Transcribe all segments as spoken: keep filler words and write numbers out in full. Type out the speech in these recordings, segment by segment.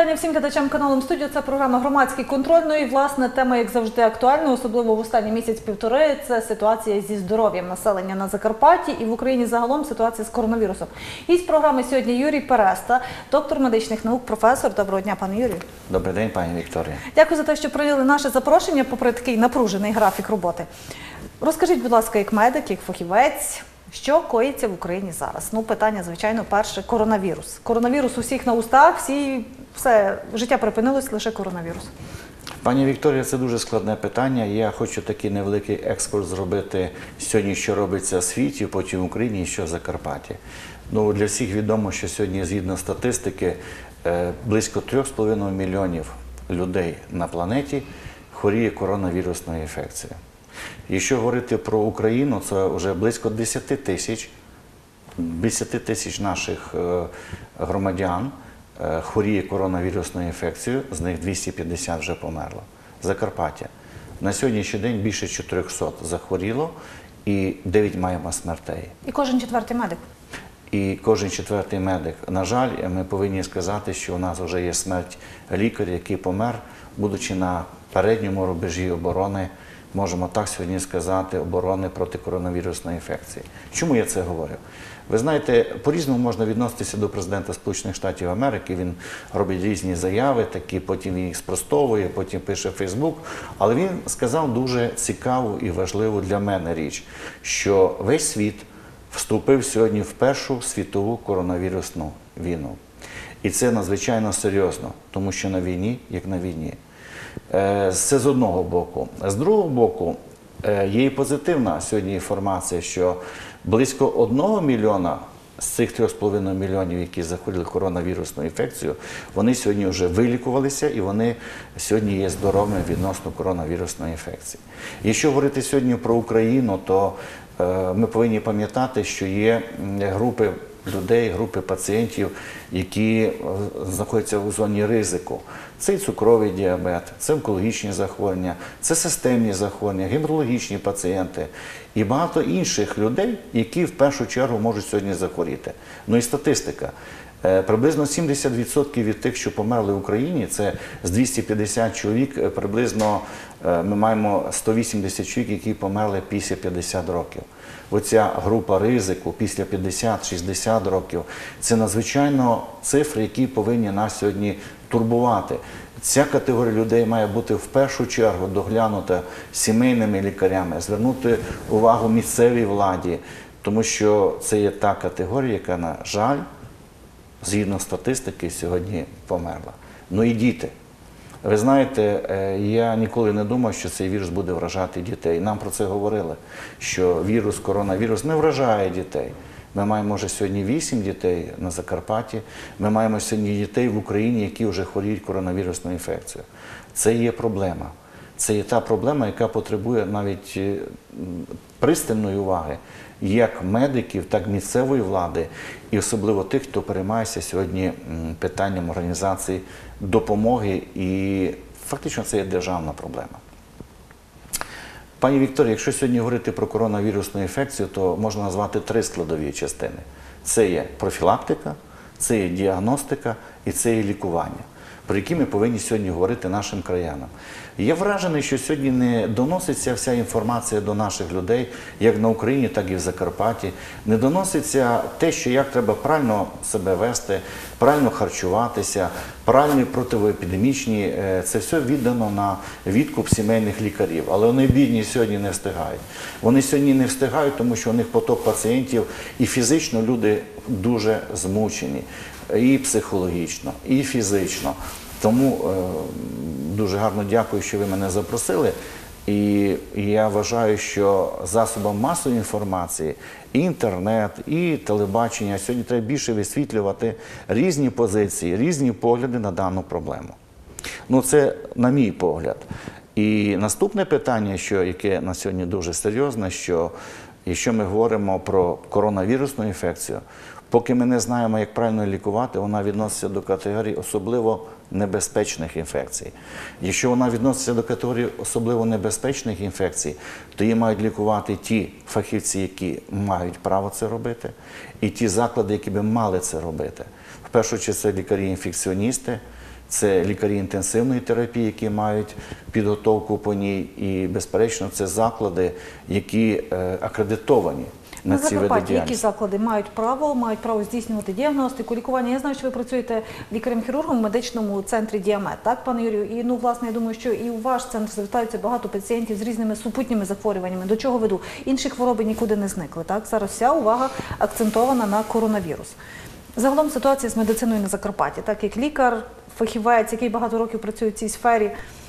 вітання всім глядачам каналу Студіо. Це програма «Громадський контроль». Ну і, власне, тема, як завжди, актуальна, особливо в останній місяць-півтори. Це ситуація зі здоров'ям населення на Закарпатті і в Україні загалом ситуація з коронавірусом. Гість програми сьогодні Юрій Переста, доктор медичних наук, професор. Доброго дня, пане Юрію. Добрий день, пані Вікторія. Дякую за те, що прийняли наше запрошення, попри такий напружений графік роботи. Розкажіть, будь ласка, як медик, як фахівець, що коїться в Україні зараз? Ну, питання, звичайно, перше – коронавірус. Коронавірус у всіх на устах, всі, все, життя припинилось, лише коронавірус. Пані Вікторія, це дуже складне питання. Я хочу такий невеликий екскурс зробити сьогодні, що робиться в світі, потім в Україні і що в Закарпатті. Ну, для всіх відомо, що сьогодні, згідно статистики, близько трьох з половиною мільйонів людей на планеті хворіє коронавірусною інфекцією. Якщо говорити про Україну, це вже близько десяти тисяч, десяти тисяч наших громадян хворіє коронавірусною інфекцією, з них двісті п'ятдесят вже померло. Закарпаття. На сьогоднішній день більше чотирьохсот захворіло і дев'ять маємо смертей. І кожен четвертий медик. І кожен четвертий медик. На жаль, ми повинні сказати, що у нас вже є смерть лікаря, який помер, будучи на передньому рубежі оборони, можемо так сьогодні сказати, оборони проти коронавірусної інфекції. Чому я це говорю? Ви знаєте, по-різному можна відноситися до президента Сполучених Штатів Америки, він робить різні заяви, такі, потім їх спростовує, потім пише в Фейсбук, але він сказав дуже цікаву і важливу для мене річ, що весь світ вступив сьогодні в Першу світову коронавірусну війну. І це надзвичайно серйозно, тому що на війні, як на війні. Це з одного боку. З другого боку, є і позитивна сьогодні інформація, що близько одного мільйона з цих трьох з половиною мільйонів, які захворіли коронавірусною інфекцією, вони сьогодні вже вилікувалися і вони сьогодні є здоровими відносно коронавірусної інфекції. Якщо говорити сьогодні про Україну, то ми повинні пам'ятати, що є групи людей, групи пацієнтів, які знаходяться у зоні ризику. Це і цукровий діабет, це онкологічні захворювання, це системні захворювання, гематологічні пацієнти і багато інших людей, які в першу чергу можуть сьогодні захворіти. Ну і статистика. Приблизно сімдесят відсотків від тих, що померли в Україні, це з двохсот п'ятдесят чоловік, приблизно ми маємо сто вісімдесят чоловік, які померли після п'ятдесят років. Оця група ризику після п'ятдесят-шістдесят років – це надзвичайно цифри, які повинні нас сьогодні турбувати. Ця категорія людей має бути в першу чергу доглянута сімейними лікарями, звернути увагу місцевій владі, тому що це є та категорія, яка, на жаль, згідно статистики, сьогодні померла. Ну і діти. Ви знаєте, я ніколи не думав, що цей вірус буде вражати дітей. Нам про це говорили, що вірус, коронавірус не вражає дітей. Ми маємо вже сьогодні вісім дітей на Закарпатті, ми маємо сьогодні дітей в Україні, які вже хворіють коронавірусною інфекцією. Це є проблема. Це є та проблема, яка потребує навіть пристальної уваги як медиків, так і місцевої влади, і особливо тих, хто переймається сьогодні питанням організації допомоги, і фактично це є державна проблема. Пані Вікторія, якщо сьогодні говорити про коронавірусну інфекцію, то можна назвати три складові частини. Це є профілактика, це є діагностика і це є лікування, про які ми повинні сьогодні говорити нашим краянам. Я вражений, що сьогодні не доноситься вся інформація до наших людей, як на Україні, так і в Закарпатті. Не доноситься те, що як треба правильно себе вести, правильно харчуватися, правильні протиепідемічні. Це все віддано на відкуп сімейних лікарів. Але вони бідні сьогодні не встигають. Вони сьогодні не встигають, тому що у них поток пацієнтів і фізично люди дуже змучені. І психологічно, і фізично. Тому е, дуже гарно дякую, що ви мене запросили. І я вважаю, що засобам масової інформації, і інтернет, і телебачення сьогодні треба більше висвітлювати різні позиції, різні погляди на дану проблему. Ну, це на мій погляд. І наступне питання, що, яке на сьогодні дуже серйозне, що якщо ми говоримо про коронавірусну інфекцію, поки ми не знаємо, як правильно лікувати, вона відноситься до категорії особливо небезпечних інфекцій. Якщо вона відноситься до категорії особливо небезпечних інфекцій, то її мають лікувати ті фахівці, які мають право це робити, і ті заклади, які би мали це робити. В першу чергу це лікарі-інфекціоністи, це лікарі інтенсивної терапії, які мають підготовку по ній, і, безперечно, це заклади, які е, акредитовані на На ці види Закарпатті які діяльності. заклади мають право, мають право здійснювати діагностику, лікування? Я знаю, що ви працюєте лікарем-хірургом в медичному центрі «Діамет», так, пане Юрію? І, ну, власне, я думаю, що і у ваш центр звертаються багато пацієнтів з різними супутніми захворюваннями. До чого веду? Інші хвороби нікуди не зникли, так? Зараз вся увага акцентована на коронавірус. Загалом ситуація з медициною на Закарпатті, так, як лікар, фахівець, який багато років працює в цій сфері.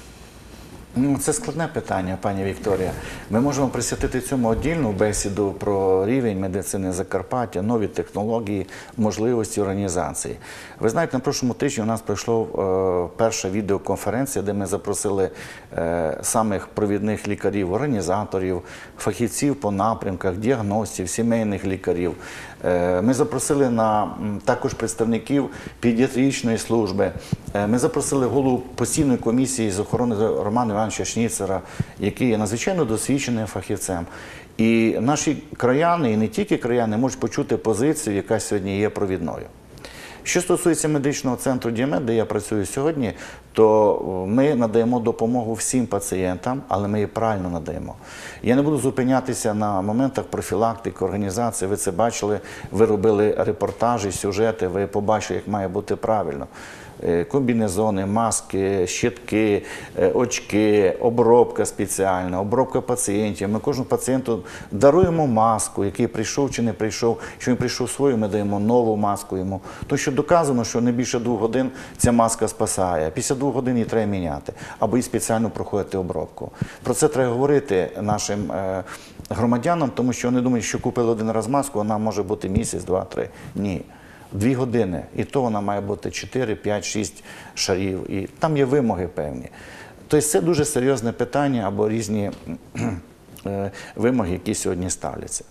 Ну, це складне питання, пані Вікторія. Ми можемо присвятити цьому віддільну бесіду про рівень медицини Закарпаття, нові технології, можливості організації. Ви знаєте, на прошлому тижні у нас пройшла е, перша відеоконференція, де ми запросили е, самих провідних лікарів, організаторів, фахівців по напрямках, діагностів, сімейних лікарів. Е, ми запросили на м, також представників педіатричної служби. Е, ми запросили голову постійної комісії з охорони Романа Івановича Шніцера, який є надзвичайно досвідченим фахівцем. І наші краяни, і не тільки краяни, можуть почути позицію, яка сьогодні є провідною. Що стосується медичного центру «Діамет», де я працюю сьогодні, то ми надаємо допомогу всім пацієнтам, але ми її правильно надаємо. Я не буду зупинятися на моментах профілактики, організації. Ви це бачили, ви робили репортажі, сюжети, ви побачили, як має бути правильно. Комбінезони, маски, щитки, очки, обробка спеціальна, обробка пацієнтів. Ми кожному пацієнту даруємо маску, який прийшов чи не прийшов. Якщо він прийшов свою, ми даємо нову маску йому. Тому що доказано, що не більше двох годин ця маска спасає. Після двох годин її треба міняти. Або і спеціально проходити обробку. Про це треба говорити нашим е, громадянам, тому що вони думають, що купили один раз маску, вона може бути місяць, два, три. Ні. Дві години, і то вона має бути чотири, п'ять, шість шарів, і там є вимоги певні. Тобто це дуже серйозне питання або різні вимоги, які сьогодні ставляться.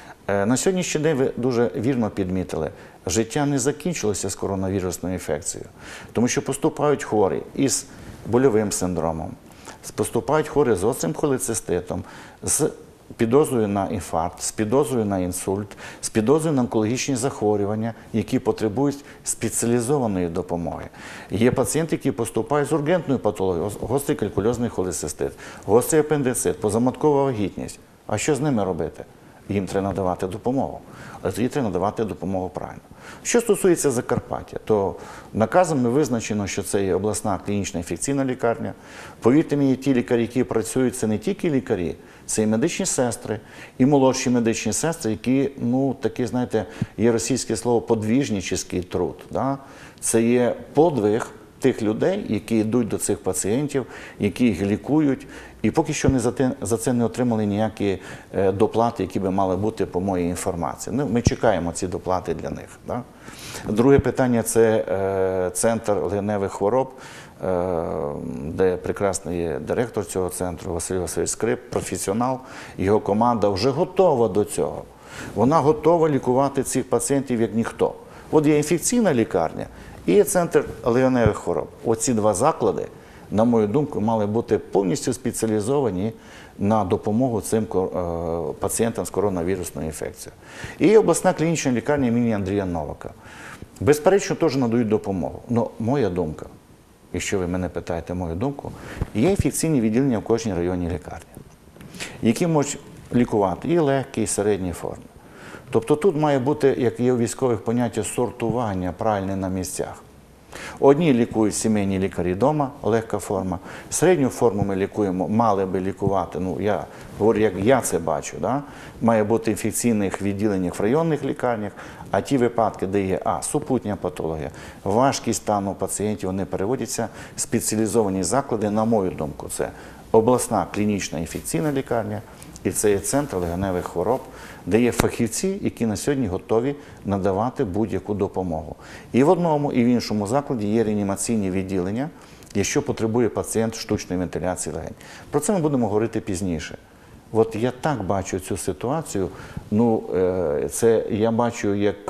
На сьогоднішній день ви дуже вірно підмітили, життя не закінчилося з коронавірусною інфекцією, тому що поступають хворі із больовим синдромом, поступають хворі з гострим холециститом, з підозрою на інфаркт, з підозрою на інсульт, з підозрою на онкологічні захворювання, які потребують спеціалізованої допомоги. Є пацієнти, які поступають з ургентною патологією, гострий калькульозний холецистит, гострий апендицит, позаматкова вагітність. А що з ними робити? Їм треба надавати допомогу. Але тоді треба надавати допомогу правильно. Що стосується Закарпаття, то наказами визначено, що це є обласна клінічна інфекційна лікарня. Повірте мені, ті лікарі, які працюють, це не тільки лікарі, це і медичні сестри, і молодші медичні сестри, які, ну, таке, знаєте, є російське слово «подвіжнический труд». Да? Це є подвиг тих людей, які йдуть до цих пацієнтів, які їх лікують, і поки що не за, те, за це не отримали ніякі е, доплати, які би мали бути по моїй інформації. Ну, ми чекаємо ці доплати для них. Да? Друге питання – це е, центр легеневих хвороб, е, де прекрасний є директор цього центру Василь Васильович Скрип, професіонал, його команда вже готова до цього. Вона готова лікувати цих пацієнтів як ніхто. От є інфекційна лікарня, і є центр легеневих хвороб. Оці два заклади, на мою думку, мали бути повністю спеціалізовані на допомогу цим пацієнтам з коронавірусною інфекцією. І обласна клінічна лікарня імені Андрія Новака. Безперечно, теж надають допомогу. Але моя думка, якщо ви мене питаєте мою думку, є інфекційні відділення в кожній районній лікарні, які можуть лікувати і легкі, і середні форми. Тобто тут має бути, як є у військових поняття, сортування правильне на місцях. Одні лікують сімейні лікарі вдома, легка форма. Середню форму ми лікуємо, мали би лікувати, ну я говорю, як я це бачу, да? Має бути інфекційних відділеннях в районних лікарнях, а ті випадки, де є а, супутня патологія, важкість стану пацієнтів, вони переводяться в спеціалізовані заклади, на мою думку, це обласна клінічна інфекційна лікарня, і це є центр легеневих хвороб, де є фахівці, які на сьогодні готові надавати будь-яку допомогу. І в одному, і в іншому закладі є реанімаційні відділення, якщо потребує пацієнт штучної вентиляції легень. Про це ми будемо говорити пізніше. От я так бачу цю ситуацію, ну, це я бачу як,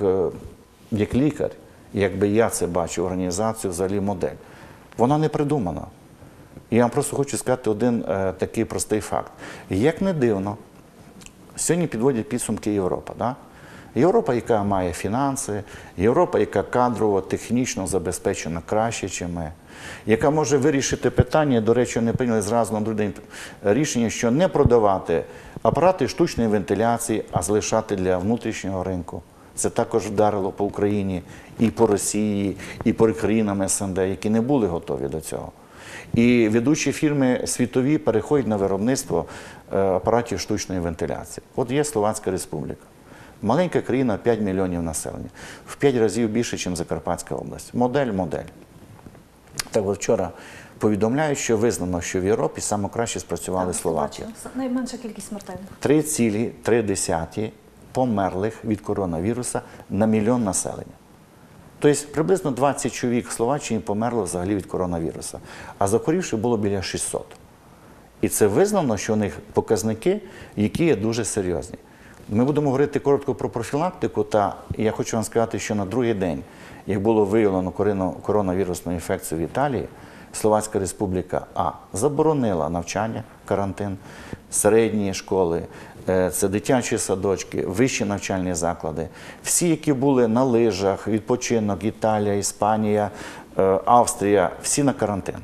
як лікар, якби я це бачу, організацію, взагалі модель. Вона не придумана. Я вам просто хочу сказати один е, такий простий факт. Як не дивно, сьогодні підводять підсумки Європа. Да? Європа, яка має фінанси, Європа, яка кадрово, технічно забезпечена краще, ніж ми, яка може вирішити питання, до речі, не прийняли зразу на другий день рішення, що не продавати апарати штучної вентиляції, а залишати для внутрішнього ринку. Це також вдарило по Україні і по Росії, і по країнам СНД, які не були готові до цього. І ведучі фірми світові переходять на виробництво апаратів штучної вентиляції. От є Словацька Республіка. Маленька країна, п'ять мільйонів населення. В п'ять разів більше, ніж Закарпатська область. Модель, модель. Так от вчора повідомляють, що визнано, що в Європі саме краще спрацювали Так, словаки. бачу. Найменша кількість смертей. три цілих три десяті померлих від коронавіруса на мільйон населення. Тобто приблизно двадцять чоловік в Словаччині померло взагалі від коронавіруса, а захворівших було біля шістсот. І це визнано, що у них показники, які є дуже серйозні. Ми будемо говорити коротко про профілактику, та я хочу вам сказати, що на другий день, як було виявлено коронавірусну інфекцію в Італії, Словацька Республіка А заборонила навчання, карантин, середні школи, це дитячі садочки, вищі навчальні заклади. Всі, які були на лижах, відпочинок, Італія, Іспанія, Австрія, всі на карантин.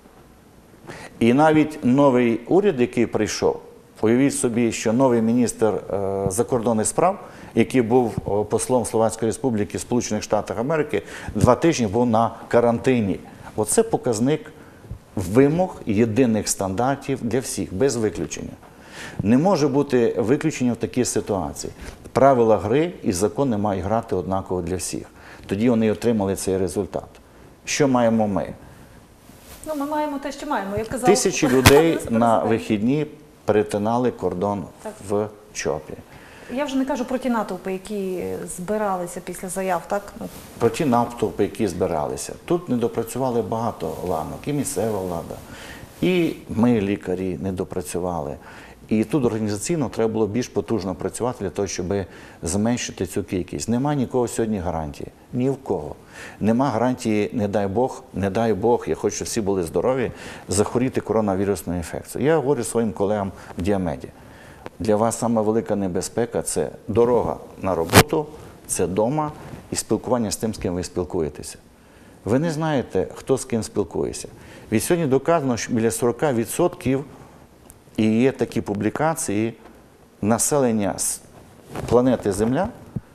І навіть новий уряд, який прийшов, уявіть собі, що новий міністр закордонних справ, який був послом Словацької Республіки в Сполучених Штатах Америки, два тижні був на карантині. Оце показник вимог єдиних стандартів для всіх, без виключення. Не може бути виключення в такій ситуації. Правила гри і закони мають грати однаково для всіх. Тоді вони отримали цей результат. Що маємо ми? Ну, ми маємо те, що маємо. Як казав Тисячі людей на вихідні перетинали кордон Так. в Чопі. Я вже не кажу про ті натовпи, які збиралися після заяв, так? Ну, Про ті натовпи, які збиралися. Тут не допрацювали багато ланок, і місцева влада, і ми, лікарі, не допрацювали. І тут організаційно треба було більш потужно працювати для того, щоб зменшити цю кількість. Нема нікого сьогодні гарантії. Ні в кого. Нема гарантії, не дай Бог, не дай Бог, я хочу, щоб всі були здорові, захворіти коронавірусною інфекцією. Я говорю своїм колегам в Діамеді. Для вас саме велика небезпека – це дорога на роботу, це вдома і спілкування з тим, з ким ви спілкуєтеся. Ви не знаєте, хто з ким спілкується. Від сьогодні доказано, що біля сорок відсотків і є такі публікації, населення з планети Земля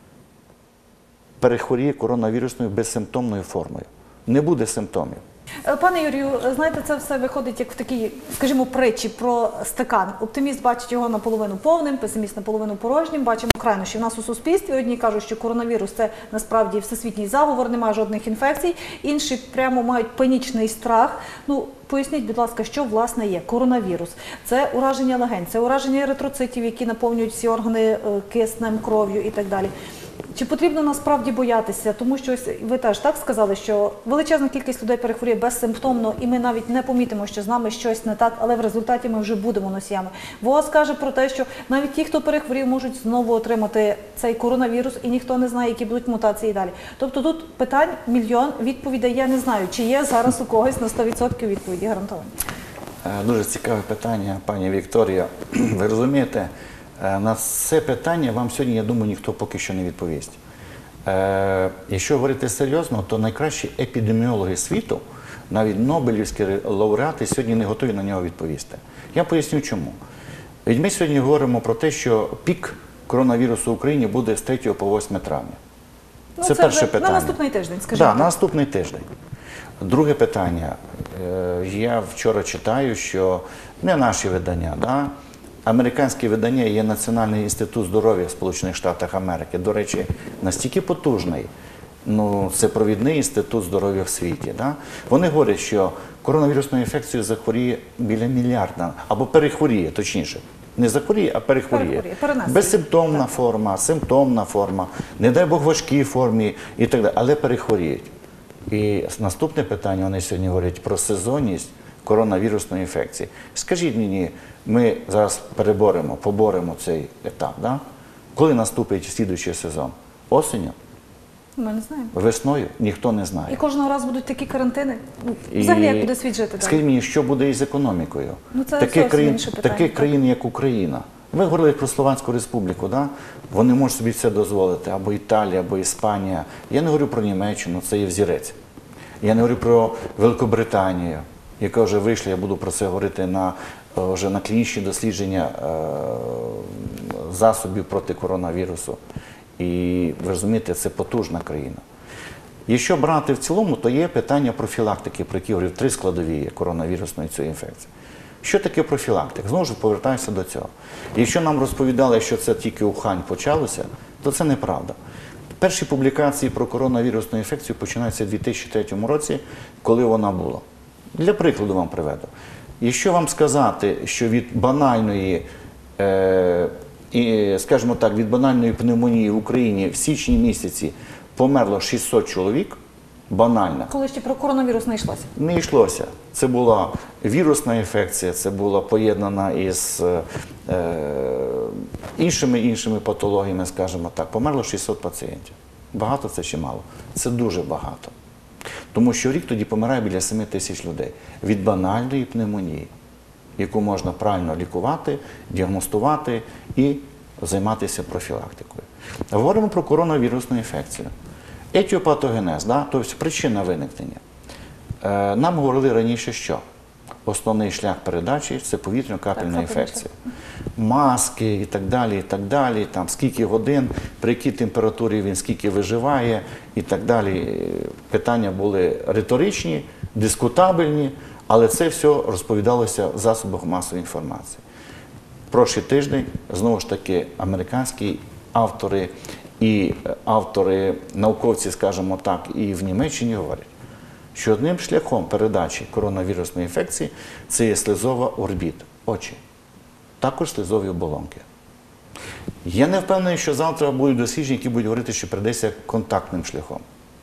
перехворіє коронавірусною безсимптомною формою. Не буде симптомів. Пане Юрію, знаєте, це все виходить як в такій, скажімо, притчі про стакан. Оптиміст бачить його наполовину повним, песиміст наполовину порожнім. Бачимо крайнощі в нас у суспільстві. Одні кажуть, що коронавірус – це насправді всесвітній заговор, немає жодних інфекцій. Інші прямо мають панічний страх. Ну, поясніть, будь ласка, що власне є коронавірус? Це ураження легень, це ураження еритроцитів, які наповнюють всі органи киснем, кров'ю і так далі. Чи потрібно насправді боятися? Тому що ось ви теж так сказали, що величезна кількість людей перехворіє безсимптомно, і ми навіть не помітимо, що з нами щось не так, але в результаті ми вже будемо носіями. ВООЗ каже про те, що навіть ті, хто перехворів, можуть знову отримати цей коронавірус, і ніхто не знає, які будуть мутації і далі. Тобто тут питань мільйон, відповідей я не знаю, чи є зараз у когось на сто відсотків відповіді гарантовані. Дуже цікаве питання, пані Вікторія. Ви розумієте, на це питання вам сьогодні, я думаю, ніхто поки що не відповість. Е, якщо говорити серйозно, то найкращі епідеміологи світу, навіть нобелівські лауреати, сьогодні не готові на нього відповісти. Я поясню чому. Ведь ми сьогодні говоримо про те, що пік коронавірусу в Україні буде з третього по восьме травня. Ну, це, це перше питання. На наступний тиждень, скажімо. Так, Так, на наступний тиждень. Друге питання. Я вчора читаю, що не наші видання, да? Американське видання є Національний інститут здоров'я в Сполучених Штатах Америки. До речі, настільки потужний, ну, це провідний інститут здоров'я в світі. Да? Вони говорять, що коронавірусною інфекцією захворіє біля мільярда, або перехворіє, точніше. Не захворіє, а перехворіє. перехворіє Безсимптомна форма, симптомна форма, не дай Бог важкій формі і так далі, але перехворіють. І наступне питання, вони сьогодні говорять про сезонність коронавірусної інфекції. Скажіть мені, ми зараз переборемо, поборемо цей етап, да? Коли наступить слідуючий сезон? Осінню? Ми не знаємо. Весною? Ніхто не знає. І кожного разу будуть такі карантини? Взагалі, як буде світ жити? Скажіть мені, що буде із економікою? Ну, це таких зовсім країн, інше питання, таких так. країн, як Україна, Ви говорили про Словацьку Республіку, да? Вони можуть собі це дозволити, або Італія, або Іспанія. Я не говорю про Німеччину, це є взірець. Я не говорю про Великобританію, яка вже вийшла, я буду про це говорити на, вже на клінічні дослідження е, засобів проти коронавірусу. І ви розумієте, це потужна країна. Якщо брати в цілому, то є питання профілактики, про які я говорив, три складові є коронавірусної цієї інфекції. Що таке профілактика? Знову ж повертаюся до цього. Якщо нам розповідали, що це тільки Ухань почалося, то це неправда. Перші публікації про коронавірусну інфекцію починаються в дві тисячі третьому році, коли вона була. Для прикладу вам приведу. Якщо вам сказати, що від банальної, е, і, скажімо так, від банальної пневмонії в Україні в січні місяці померло шістсот чоловік, банально. Коли ще про коронавірус не йшлося? Не йшлося. Це була вірусна інфекція, це була поєднана із е, іншими іншими патологіями, скажімо так. Померло шістсот пацієнтів. Багато це чи мало? Це дуже багато. Тому що рік тоді помирає біля семи тисяч людей від банальної пневмонії, яку можна правильно лікувати, діагностувати і займатися профілактикою. Говоримо про коронавірусну інфекцію. Етіопатогенез, да? Тобто причина виникнення. Е, нам говорили раніше, що основний шлях передачі – це повітряно-капельна інфекція. Маски і так далі, і так далі, там скільки годин, при якій температурі він скільки виживає і так далі. Питання були риторичні, дискутабельні, але це все розповідалося в засобах масової інформації. Прошлий тиждень, знову ж таки, американські автори і автори, науковці, скажімо так, і в Німеччині говорять, що одним шляхом передачі коронавірусної інфекції це є слизова орбіта, очі, також слизові оболонки. Я не впевнений, що завтра будуть дослідження, які будуть говорити, що передається контактним шляхом.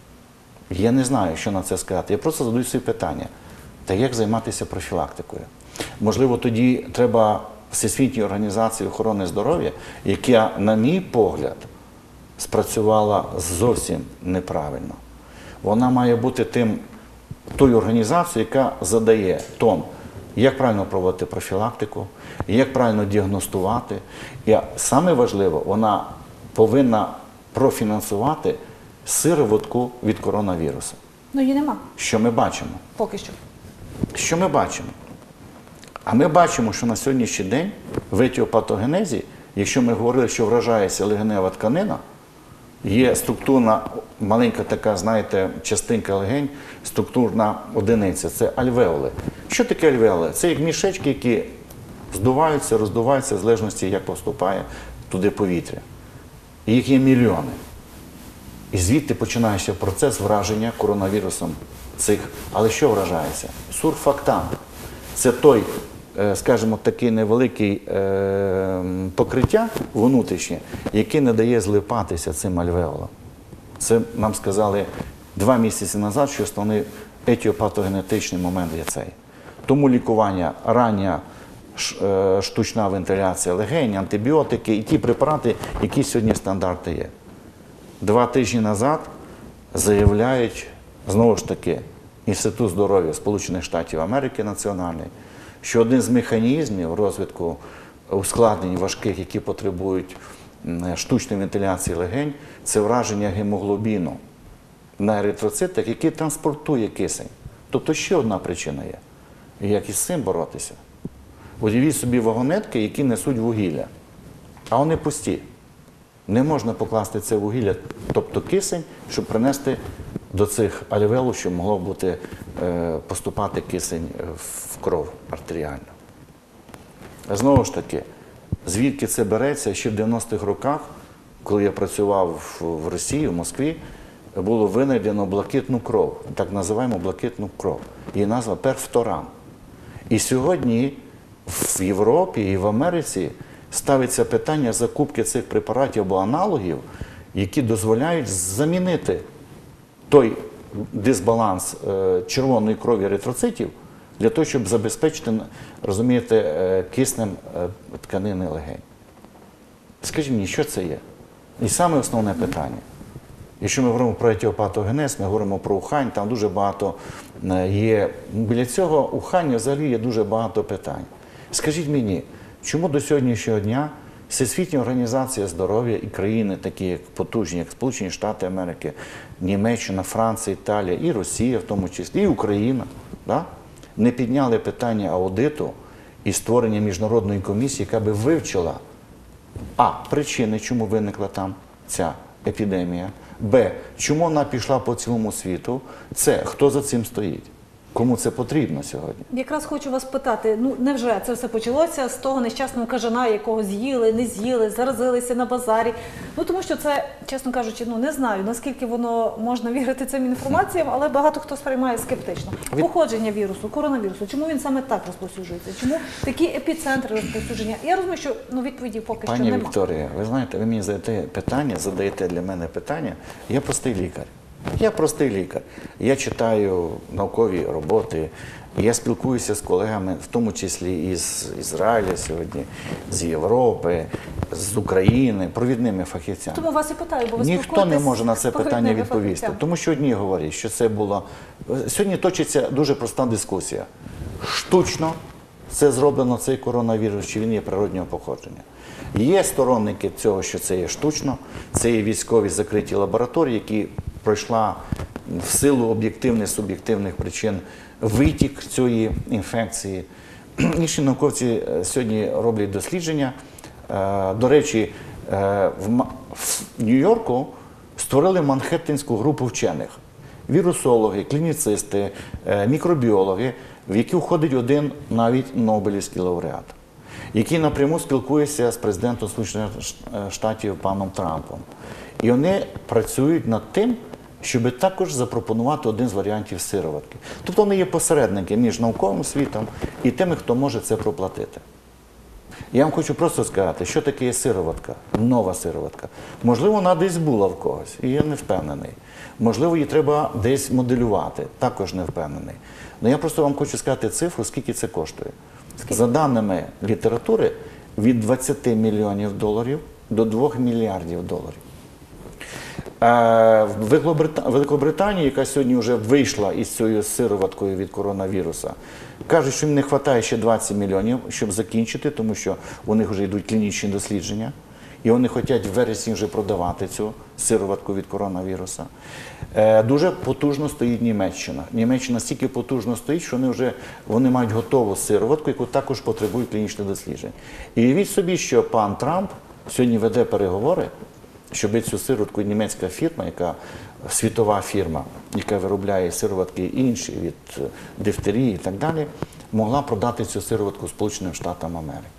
Я не знаю, що на це сказати. Я просто задаю собі питання, та як займатися профілактикою? Можливо, тоді треба Всесвітній організації охорони здоров'я, яка, на мій погляд, спрацювала зовсім неправильно. Вона має бути тим, тою організацією, яка задає тон, як правильно проводити профілактику, як правильно діагностувати. І саме важливо, вона повинна профінансувати сироватку від коронавірусу. Ну, її нема. Що ми бачимо? Поки що. Що ми бачимо? А ми бачимо, що на сьогоднішній день в етіопатогенезі, якщо ми говорили, що вражається легенева тканина, є структурна, маленька така, знаєте, частинка легень, структурна одиниця, це альвеоли. Що таке альвеоли? Це як мішечки, які здуваються, роздуваються в залежності, як поступає туди повітря. І їх є мільйони. І звідти починається процес враження коронавірусом цих. Але що вражається? Сурфактант. Це той, скажімо, такий невеликий покриття внутрішнє, яке не дає злипатися цим альвеолам. Це нам сказали два місяці назад, що основний етіопатогенетичний момент є цей. Тому лікування, рання штучна вентиляція легень, антибіотики і ті препарати, які сьогодні стандарти є. Два тижні назад заявляють, знову ж таки, Інститут здоров'я Сполучених Штатів Америки національний, що один з механізмів розвитку ускладнень важких, які потребують штучної вентиляції легень, це враження гемоглобіну на еритроцитах, який транспортує кисень. Тобто ще одна причина є. І як із цим боротися? Уявіть собі вагонетки, які несуть вугілля, а вони пусті. Не можна покласти це вугілля, тобто кисень, щоб принести до цих альвеолів, щоб могло бути, поступати кисень в кров артеріально. Знову ж таки, звідки це береться? Ще в дев'яностих роках, коли я працював в Росії, в Москві, було винайдено блакитну кров, так називаємо блакитну кров. Її назва перфторан. І сьогодні в Європі і в Америці ставиться питання закупки цих препаратів або аналогів, які дозволяють замінити той дисбаланс червоної крові еритроцитів для того, щоб забезпечити, розумієте, киснем тканини легень. Скажіть мені, що це є? І саме основне питання. Якщо ми говоримо про етіопатогенез, ми говоримо про Ухань, там дуже багато є, біля цього Уханя взагалі є дуже багато питань. Скажіть мені, Чому до сьогоднішнього дня Всесвітня організація здоров'я і країни, такі як потужні, як Сполучені Штати Америки, Німеччина, Франція, Італія, і Росія в тому числі, і Україна, да, не підняли питання аудиту і створення міжнародної комісії, яка би вивчила а. причини, чому виникла там ця епідемія, б. чому вона пішла по цілому світу, с. хто за цим стоїть. Кому це потрібно сьогодні? Якраз хочу вас питати, ну невже це все почалося з того нещасного кажана, якого з'їли, не з'їли, заразилися на базарі? Ну тому що це, чесно кажучи, ну не знаю, наскільки воно можна вірити цим інформаціям, але багато хто сприймає скептично. Від... Походження вірусу, коронавірусу, чому він саме так розповсюджується? Чому такі епіцентри розповсюдження? Я розумію, що ну, відповіді поки Пані що немає. Пані Вікторія, ви знаєте, ви мені задаєте питання, задаєте для мене питання. Я простий лікар. Я простий лікар. Я читаю наукові роботи, я спілкуюся з колегами, в тому числі із Ізраїля сьогодні, з Європи, з України, провідними фахівцями. Тому вас і питаю, бо ви Ніхто не може на це з питання провідними відповісти, фахівцями. тому що одні говорять, що це було… Сьогодні точиться дуже проста дискусія. Штучно це зроблено, цей коронавірус, чи він є природнього походження. Є сторонники цього, що це є штучно, це є військові закриті лабораторії, які пройшла в силу об'єктивних, суб'єктивних причин витік цієї інфекції. Інші науковці сьогодні роблять дослідження. До речі, в Нью-Йорку створили Манхеттенську групу вчених. Вірусологи, клініцисти, мікробіологи, в які входить один навіть Нобелівський лауреат, який напряму спілкується з президентом Сполучених Штатів паном Трампом. І вони працюють над тим, щоб також запропонувати один з варіантів сироватки. Тобто вони є посередники між науковим світом і тими, хто може це проплатити. Я вам хочу просто сказати, що таке є сироватка, нова сироватка. Можливо, вона десь була в когось, і я не впевнений. Можливо, її треба десь моделювати, також не впевнений. Але я просто вам хочу сказати цифру, скільки це коштує. Скільки? За даними літератури, від двадцяти мільйонів доларів до двох мільярдів доларів. В Великобританії, яка сьогодні вже вийшла із цією сироваткою від коронавіруса, кажуть, що їм не вистачає ще двадцять мільйонів, щоб закінчити, тому що у них вже йдуть клінічні дослідження, і вони хочуть в вересні вже продавати цю сироватку від коронавіруса. Дуже потужно стоїть Німеччина. Німеччина стільки потужно стоїть, що вони вже вони мають готову сироватку, яку також потребує клінічних досліджень. І уявіть собі, що пан Трамп сьогодні веде переговори, щоб цю сироватку німецька фірма, яка світова фірма, яка виробляє сироватки інші від дифтерії і так далі, могла продати цю сироватку Сполученим Штатам Америки.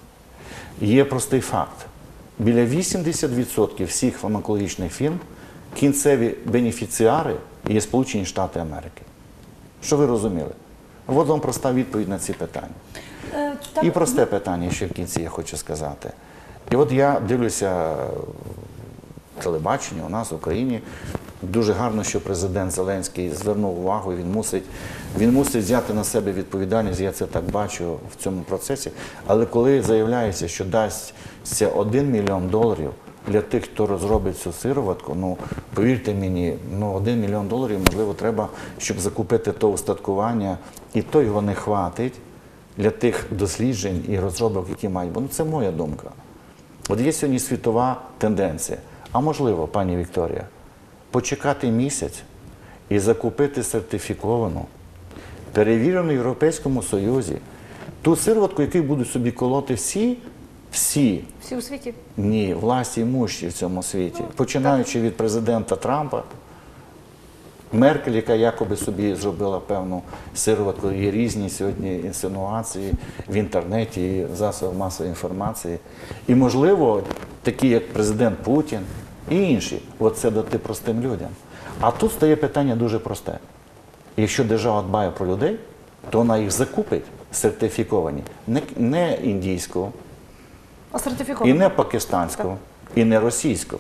Є простий факт. Біля вісімдесят відсотків всіх фармакологічних фірм кінцеві бенефіціари є Сполучені Штати Америки. Що ви розуміли? От вам проста відповідь на ці питання. Е, так... І просте питання ще в кінці я хочу сказати. І от я дивлюся телебачення у нас в Україні. Дуже гарно, що президент Зеленський звернув увагу, він мусить, він мусить взяти на себе відповідальність, я це так бачу в цьому процесі. Але коли заявляється, що дасться один мільйон доларів для тих, хто розробить цю сироватку, ну, повірте мені, ну, один мільйон доларів, можливо, треба, щоб закупити то устаткування, і то його не хватить для тих досліджень і розробок, які мають. Бо ну, це моя думка. От є сьогодні світова тенденція. А можливо, пані Вікторія, почекати місяць і закупити сертифіковану, перевірену в Європейському Союзі, ту сироватку, яку будуть собі колоти всі, всі, всі у світі? Ні, власті імущі в цьому світі. Ну, починаючи так. від президента Трампа, Меркель, яка якоби собі зробила певну сироватку, є різні сьогодні інсинуації в інтернеті, і в засобах масової інформації. І, можливо, такі, як президент Путін і інші, от це дати простим людям. А тут стає питання дуже просте. Якщо держава дбає про людей, то вона їх закупить сертифіковані, не, не індійську, а сертифіковані. І не пакистанську, так. і не російську,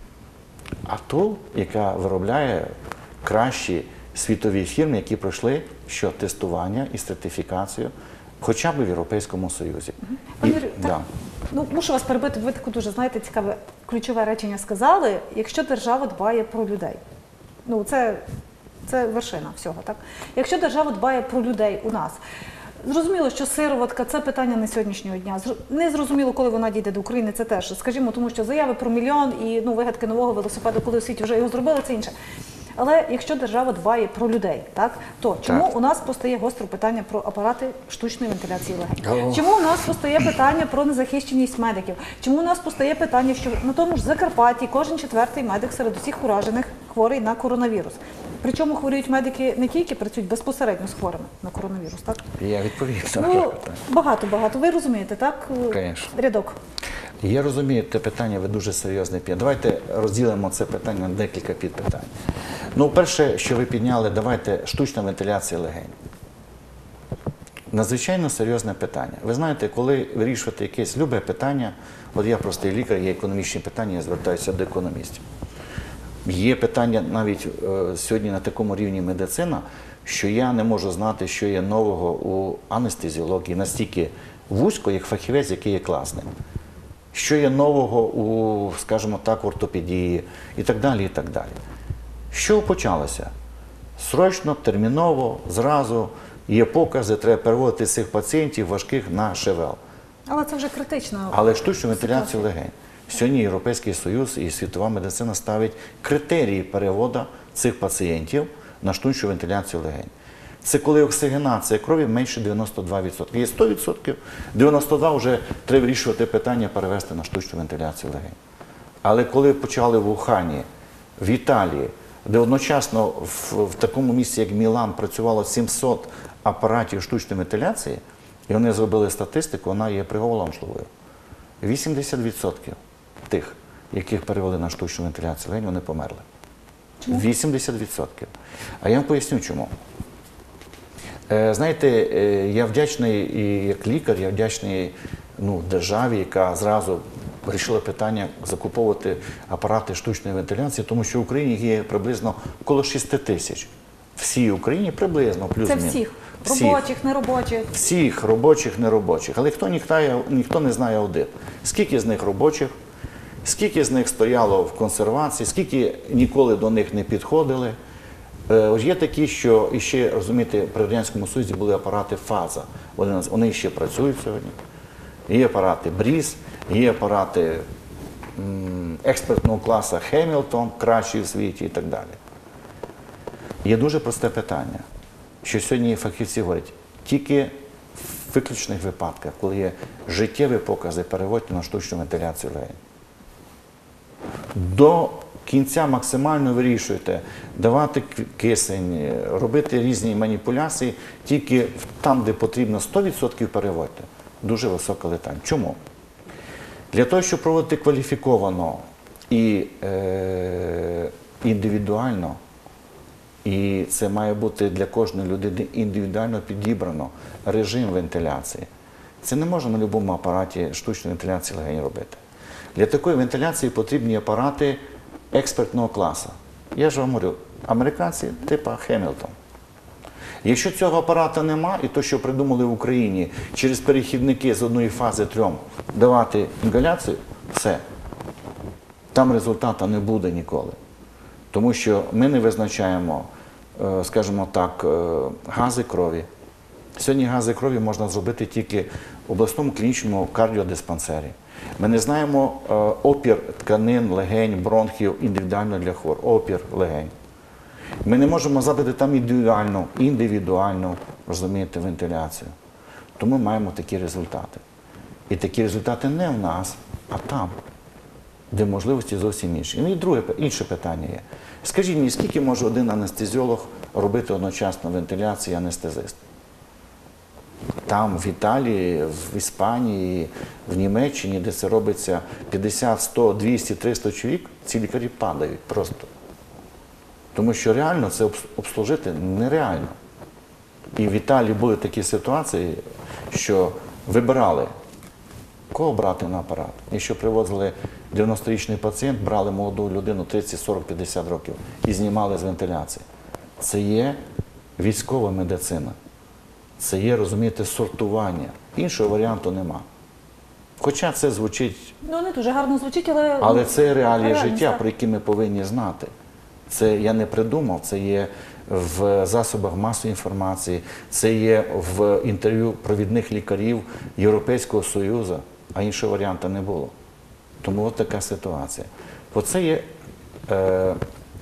а ту, яка виробляє кращі світові фірми, які пройшли що тестування і сертифікацію, хоча б в Європейському Союзі. Пане І, Юрію, да. так, ну, мушу вас перебити, ви таке дуже, знаєте, цікаве ключове речення сказали, якщо держава дбає про людей. Ну, це, це вершина всього, так? Якщо держава дбає про людей у нас, Зрозуміло, що сироватка – це питання не сьогоднішнього дня. Зр- Не зрозуміло, коли вона дійде до України, це теж. Скажімо, тому що заяви про мільйон і ну, вигадки нового велосипеду, коли у світі вже його зробили, це інше. Але якщо держава дбає про людей, так, то чому Так. у нас постає гостре питання про апарати штучної вентиляції легень? О. Чому у нас постає питання про незахищеність медиків? Чому у нас постає питання, що на тому ж Закарпатті кожен четвертий медик серед усіх уражених хворий на коронавірус? Причому хворіють медики не тільки працюють безпосередньо з хворими на коронавірус, так? Я відповім на Ну, питання. багато-багато. Ви розумієте, так? Конечно. Рядок. Я розумію, те питання ви дуже серйозне підняли. Давайте розділимо це питання на декілька підпитань. Ну, перше, що ви підняли, давайте штучна вентиляція легень. Надзвичайно серйозне питання. Ви знаєте, коли вирішувати якесь любе питання, от я простий лікар, є економічні питання, я звертаюся до економістів. Є питання навіть е, сьогодні на такому рівні медицина, що я не можу знати, що є нового у анестезіології, настільки вузько, як фахівець, який є класним. Що є нового у, скажімо так, ортопедії і так далі, і так далі. Що почалося? Срочно, терміново, зразу є покази, треба переводити цих пацієнтів важких на ШВЛ. Але це вже критично. Але штучну вентиляцію легень. Сьогодні Європейський Союз і світова медицина ставить критерії переводу цих пацієнтів на штучну вентиляцію легень. Це коли оксигенація крові менше дев'яносто два відсотки. Є сто відсотків, дев'яносто два відсотки вже треба вирішувати питання перевести на штучну вентиляцію легень. Але коли почали в Ухані, в Італії, де одночасно в, в такому місці, як Мілан, працювало сімсот апаратів штучної вентиляції, і вони зробили статистику, вона є приголомшливою. вісімдесят відсотків тих, яких перевели на штучну вентиляцію легень, вони померли. Чому? вісімдесят відсотків. А я вам поясню, чому. Е, Знаєте, е, я вдячний і як лікар, я вдячний ну, державі, яка зразу вирішила питання закуповувати апарати штучної вентиляції, тому що в Україні є приблизно коло шести тисяч. Всій Україні приблизно, Це плюс-мінус. всіх. Всіх. Робочих, неробочих. Всіх робочих, неробочих. Але хто ніхто, ніхто не знає аудит. Скільки з них робочих, скільки з них стояло в консервації, скільки ніколи до них не підходили. Е, Є такі, що іще, розумієте, при Радянському Союзі були апарати ФАЗа. Вони, вони ще працюють сьогодні. Є апарати Бріз, є апарати м, експертного класу Хемілтон, кращі в світі і так далі. Є дуже просте питання, що сьогодні фахівці говорять, тільки в виключних випадках, коли є життєві покази, переводьте на штучну вентиляцію легень. До кінця максимально вирішуєте давати кисень, робити різні маніпуляції, тільки там, де потрібно сто відсотків переводьте. Дуже висока летальність. Чому? Для того, щоб проводити кваліфіковано і е, індивідуально, і це має бути для кожної людини індивідуально підібрано режим вентиляції. Це не можна на будь-якому апараті штучної вентиляції легень робити. Для такої вентиляції потрібні апарати експертного класу. Я ж вам говорю, американці типу Хемілтон. Якщо цього апарата нема, і то, що придумали в Україні, через перехідники з одної фази трьом давати інгаляцію, все. Там результату не буде ніколи. Тому що ми не визначаємо, е, скажімо так, е, гази крові. Сьогодні гази крові можна зробити тільки в обласному клінічному кардіодиспансері. Ми не знаємо е, опір тканин, легень, бронхів індивідуально для хворих. Опір легень. Ми не можемо зробити там індивідуальну, індивідуальну, розумієте, вентиляцію. Тому ми маємо такі результати. І такі результати не в нас, а там, де можливості зовсім інші. Ну і друге, інше питання є. Скажіть мені, скільки може один анестезіолог робити одночасно вентиляції і анестезист? Там, в Італії, в Іспанії, в Німеччині, де це робиться п'ятдесят, сто, двісті, триста чоловік, ці лікарі падають просто. Тому що реально це обслужити нереально. І в Італії були такі ситуації, що вибирали, кого брати на апарат. Якщо привозили дев'яносторічний пацієнт, брали молоду людину тридцять, сорок, п'ятдесят років і знімали з вентиляції. Це є військова медицина. Це є, розумієте, сортування. Іншого варіанту нема. Хоча це звучить, Ну, не дуже гарно звучить, але... але це реалії реальність, життя, так. про які ми повинні знати. Це я не придумав, це є в засобах масової інформації, це є в інтерв'ю провідних лікарів Європейського Союзу, а іншого варіанту не було. Тому от така ситуація. Оце є е, е,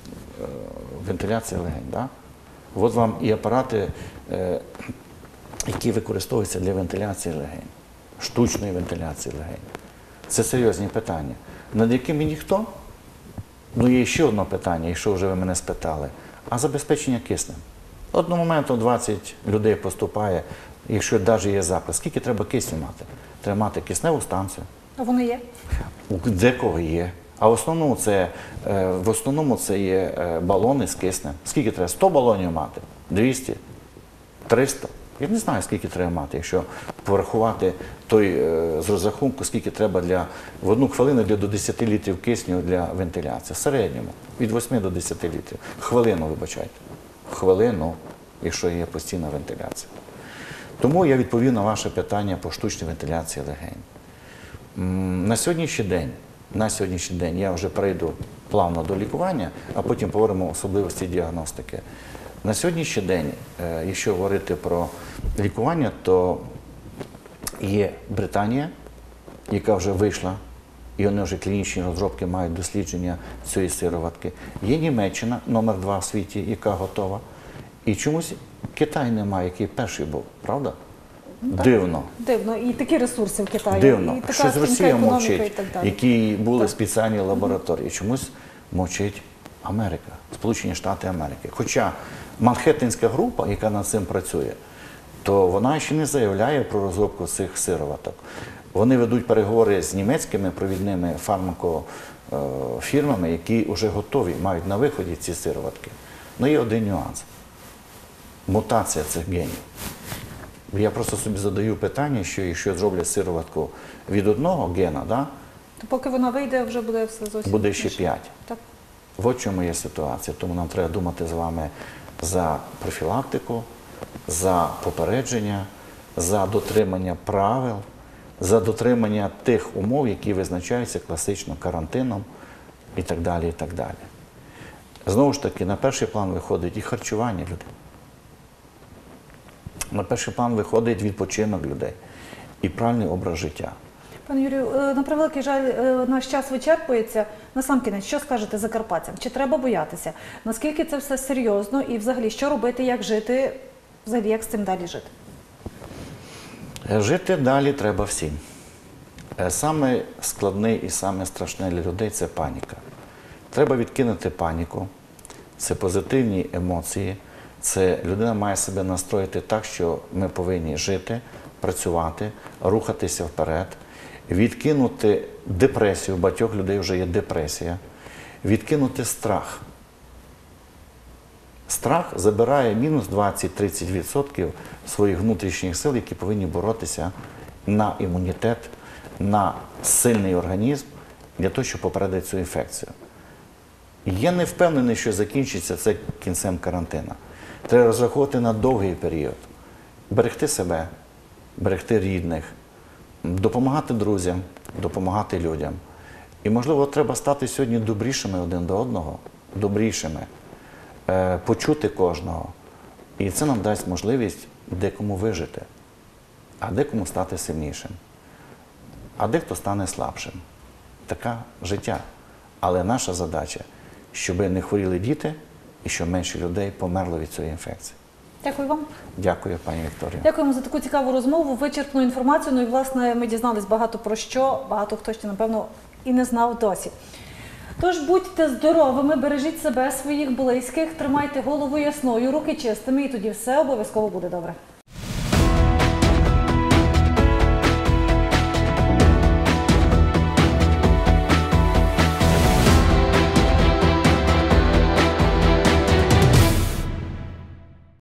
вентиляція легень. Да? От вам і апарати, е, які використовуються для вентиляції легень, штучної вентиляції легень. Це серйозні питання, над якими ніхто. Ну, є ще одне питання, якщо вже ви мене спитали, а забезпечення киснем. Одного моменту двадцять людей поступає, якщо навіть є запис, скільки треба кисню мати? Треба мати кисневу станцію. А вони є? У декого є. А в основному це, е, в основному це є е, балони з киснем. Скільки треба? сто балонів мати? двісті? триста? Я не знаю, скільки треба мати, якщо порахувати той е, з розрахунку, скільки треба для, в одну хвилину для, до десяти літрів кисню для вентиляції. В середньому від восьми до десяти літрів. Хвилину, вибачайте. Хвилину, якщо є постійна вентиляція. Тому я відповів на ваше питання по штучній вентиляції легень. М, На сьогоднішній день, на сьогоднішній день я вже перейду плавно до лікування, а потім поговоримо особливості діагностики. На сьогоднішній день, е, якщо говорити про лікування, то є Британія, яка вже вийшла, і вони вже клінічні розробки мають дослідження цієї сироватки. Є Німеччина, номер два в світі, яка готова. І чомусь Китай немає, який перший був, правда? Так. Дивно. Дивно. І такі ресурси в Китаї. Дивно. І така Щось стрімка Росія економіка мовчить, і так далі. які були Так. спеціальні лабораторії. Чомусь мовчить Америка, Сполучені Штати Америки. Хоча Манхеттенська група, яка над цим працює, то вона ще не заявляє про розробку цих сироваток. Вони ведуть переговори з німецькими провідними фармакофірмами, які вже готові, мають на виході ці сироватки. Але є один нюанс – мутація цих генів. Я просто собі задаю питання, що якщо зроблять сироватку від одного гена, да, То поки вона вийде, вже буде все зовсім буде ще інше. п'ять. Так. От чому є ситуація. Тому нам треба думати з вами за профілактику, за попередження, за дотримання правил, за дотримання тих умов, які визначаються класично карантином і так далі, і так далі. Знову ж таки, на перший план виходить і харчування людей. На перший план виходить відпочинок людей і правильний образ життя. Пане Юрію, е, на превеликий жаль, е, наш час вичерпується. Насамкінець, що скажете закарпатцям? Чи треба боятися? Наскільки це все серйозно і взагалі що робити, як жити, взагалі як з цим далі жити? Жити далі треба всім. Е, Саме складне і саме страшне для людей – це паніка. Треба відкинути паніку, це позитивні емоції, це людина має себе настроїти так, що ми повинні жити, працювати, рухатися вперед, відкинути депресію, у багатьох людей вже є депресія, відкинути страх. Страх забирає мінус двадцять-тридцять відсотків своїх внутрішніх сил, які повинні боротися на імунітет, на сильний організм для того, щоб попередити цю інфекцію. Я не впевнений, що закінчиться це кінцем карантину. Треба розраховувати на довгий період, берегти себе, берегти рідних, допомагати друзям, допомагати людям. І, можливо, треба стати сьогодні добрішими один до одного, добрішими, е, почути кожного. І це нам дасть можливість декому вижити, а декому стати сильнішим, а дехто стане слабшим. Таке життя. Але наша задача, щоб не хворіли діти і щоб менше людей померло від цієї інфекції. Дякую вам. Дякую, пані Вікторія. Дякуємо за таку цікаву розмову, вичерпну інформацію. Ну і, власне, ми дізнались багато про що, багато хто ще, напевно, і не знав досі. Тож будьте здоровими, бережіть себе, своїх близьких, тримайте голову ясною, руки чистими, і тоді все обов'язково буде добре.